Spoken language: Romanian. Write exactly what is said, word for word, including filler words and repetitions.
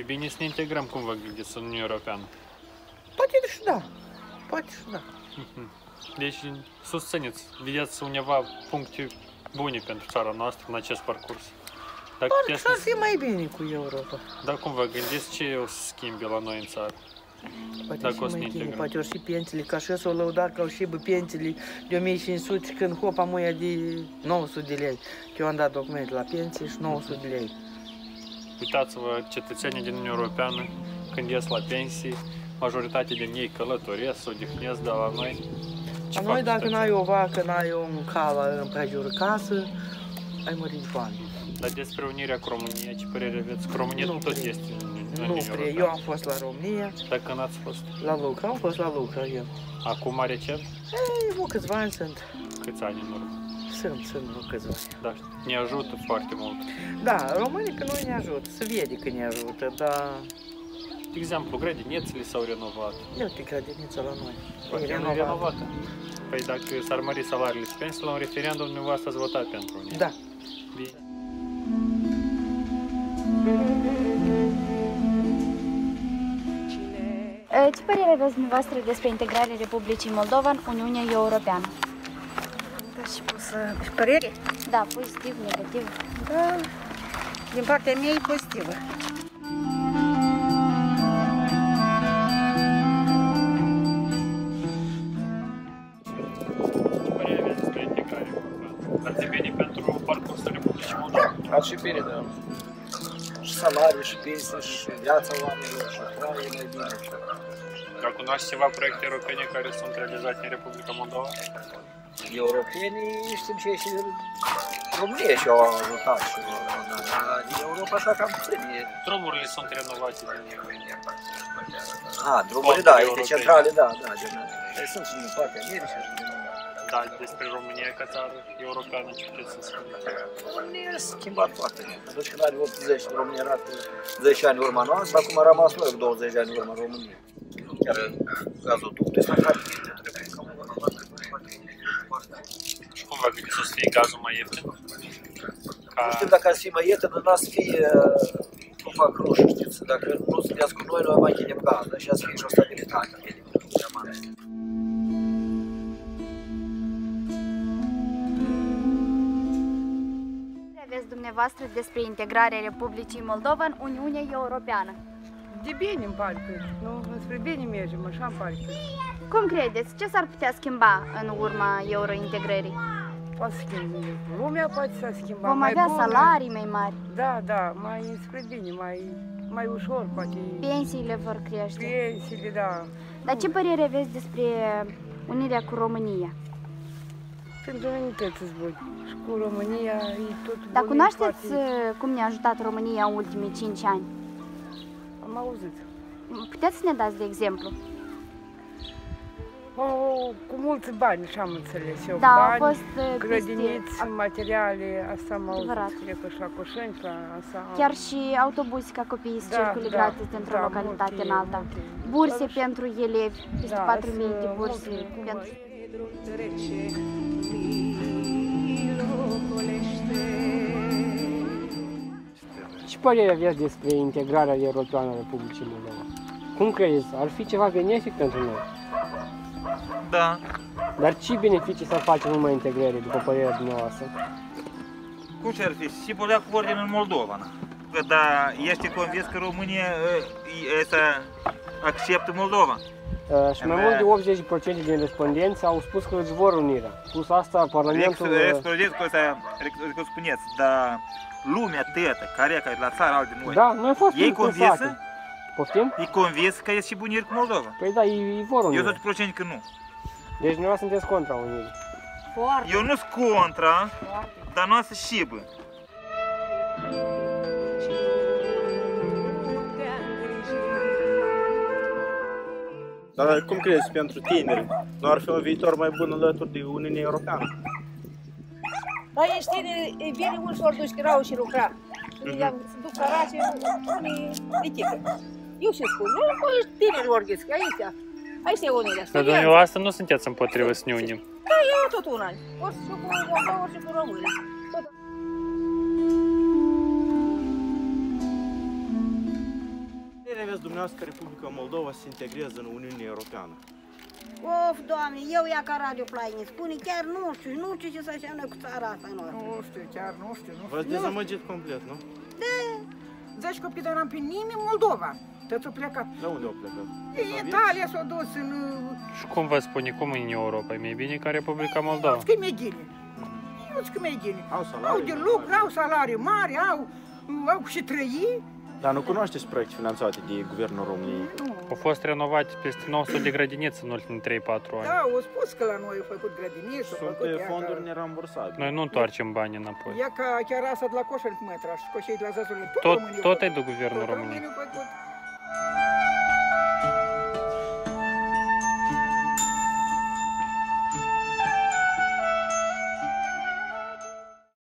bine să ne integrăm, cum vă gândiți, în Uniunea Europeană? Poate și da. Poate și da. Deci susțineți, vedeți undeva puncte bune pentru țara noastră în acest parcurs. Dacă Parcă s-ar fi mai bine cu Europa. Dar cum vă gândiți, ce o să schimbe la noi în țară? Poate Dacă și o să ne mai bine, integrăm. poate ori și pensiile, ca și s-au lăudat că au și bă, pensiile de o mie cinci sute când hopa muia de nouă sute de lei. Că eu am dat documente la pensie și nouă sute de lei. Uitați-vă, cetățenii din Uniunea Europeană, când ies la pensii, majoritatea din ei călătoresc, se odihnesc, dar la noi... Ce La noi, fac dacă ăștia? n-ai o vacă, n-ai un cal în prejurul casă, ai mărit de bani. Dar despre unirea cu România, ce părere aveți? Că România Nu tot prea. este în Uniunea Nu Europeană. prea, eu am fost la România, Dacă n-ați fost? la Lucra, am fost la Lucra eu. Acum recent? Ei, nu câțiva ani sunt. Câți ani în urmă? Sunt, sunt, nu câțiva ani. Da, ne ajută foarte mult. Da, românii pe noi ne ajută, se vede că ne ajută, dar... De exemplu, grădinițele s-au renovat. Eu te grădinița la noi. Poate nu e renovată. Păi dacă s-ar mări salariile și pensiile, la un referendum dumneavoastră ați votat pentru unii. Da. Bine. Ce părere aveți dumneavoastră despre integrarea Republicii Moldova în Uniunea Europeană? Da, și pot să... Și părere? Da, pozitiv, negativ. Da, din partea mea e pozitivă. Ce părere aveți despre integrarea europeană? Ar fi bine pentru parcursul Republicii Moldova? Ar fi bine, da. Și salarii, și pensii, și viața oamenilor, și trai mai bine. Dar cunoaște ceva proiecte europene care sunt realizate în Republica Moldova? Europenii știm ce e și România și au ajutat și din Europa așa cam puțin. Drumurile sunt renovate din A, drumuri, da, este centrale, da, da, din, sunt și din partea Americii și din... Da, despre România ca țară europeană, ce puteți să spuneți? România s-a schimbat foarte mult. Atunci când are optzeci, România era cu zece ani urma noastră, acum a rămas noi cu douăzeci de ani urma România. Chiar gazoductul ăsta care trebuie să Și cum vă gândiți să fie gazul mai ieftin? Ca... Nu știu dacă ar fi mai ieftin, n-ar să fie, cum fac rușii, știți, dacă nu sunteți cu noi, noi mai chinem gaz, și ar să fie și o stabilitate. Ce aveți dumneavoastră despre integrarea Republicii Moldova în Uniunea Europeană? De bine îmi pare că, nu? Spre bine mergem, așa îmi pare că. Cum credeți? Ce s-ar putea schimba în urma eurointegrării? Poate să schimbe lumea, poate să schimba Vom mai avea bună. salarii mai mari, Da, da, mai spre bine, mai, mai ușor, poate. pensiile vor crește. Pensiile, da. Dar ce părere aveți despre unirea cu România? Pentru unități îți buni. Și cu România e tot bun. Dar e cunoașteți foarte- cum ne-a ajutat România în ultimii cinci ani? Am auzit. Puteți să ne dați de exemplu? O, cu mulți bani, și am înțeles eu. Da, au bani, fost uh, grădiniți, peste- materiale, asta am Adevărat. auzit. Cred că și la Coșeni, și la asta. Chiar și autobuze ca copiii să Da, circule da, gratis dintr-o da, localitate multe, în alta. multe. Burse Dar și- pentru elevi, peste Da, patru mii de sunt burse multe, cum pentru... Ce părere aveți despre integrarea europeană a Republicii Moldova? Cum credeți? Ar fi ceva benefic pentru noi? Da. Dar ce beneficii s-ar face numai integrării, după părerea dumneavoastră? Cum ce ar fi? Și polea cu ordine în Moldova. Na. Că da, ești convins că România e, să acceptă Moldova. Uh, și mai mult de optzeci la sută din respondenți au spus că își vor unirea. Plus asta, Parlamentul... Respondenți că să spuneți, dar lumea tătă, care e la țara altă de noi, Da, noi am fost ei convinsă? Poftim? E convins că este și buniri cu Moldova. Păi da, ei, ei vor Eu unirea. tot procent că nu. Deci dumneavoastră sunteți contra unirii. Foarte. Eu nu sunt contra, dar nu o să șibă. Dar cum crezi pentru tineri? Nu ar fi un viitor mai bun alături de Uniunea Europeană? Dar ești tineri, e bine mulți ori duci că și lucra. Se duc săraci, unii etică. Eu ce spun? Nu, nu ești tineri orghezi, că aici, aici e unirea. Dar dumneavoastră nu sunteți împotrivă să ne unim. Da, eu tot un an. Ori și cu Moldova, ori și cu România. credeți dumneavoastră că Republica Moldova se integrează în Uniunea Europeană? Of, Doamne, eu ia ca Radio Play ne spune, chiar nu știu, nu știu ce se înseamnă cu țara asta noastră. Nu știu, chiar nu știu, nu știu. V-ați dezamăgit complet, nu? Da. Zici că n-am pe nimeni Moldova. Toți au plecat. De unde au plecat? În Italia s-au dus în... Și cum vă spune, cum e în Europa? E mai bine ca Republica Moldova? Nu că e mai bine. Nu că e mai bine. Au salarii Au de lucru, au salarii mari, au, au și trăi. Dar nu cunoașteți proiecte finanțate de Guvernul României? Nu. Au fost renovate peste nouă sute de grădinițe în ultimii trei patru ani. Da, au spus că la noi au făcut grădinițe, au Sunt făcut... pe fonduri nerambursabile. Noi nu întoarcem bani înapoi. Ia ca chiar asta de la Coșărit Mătra și Coșei de la Zazule. Tot, tot e de Guvernul Tot României. România a făcut.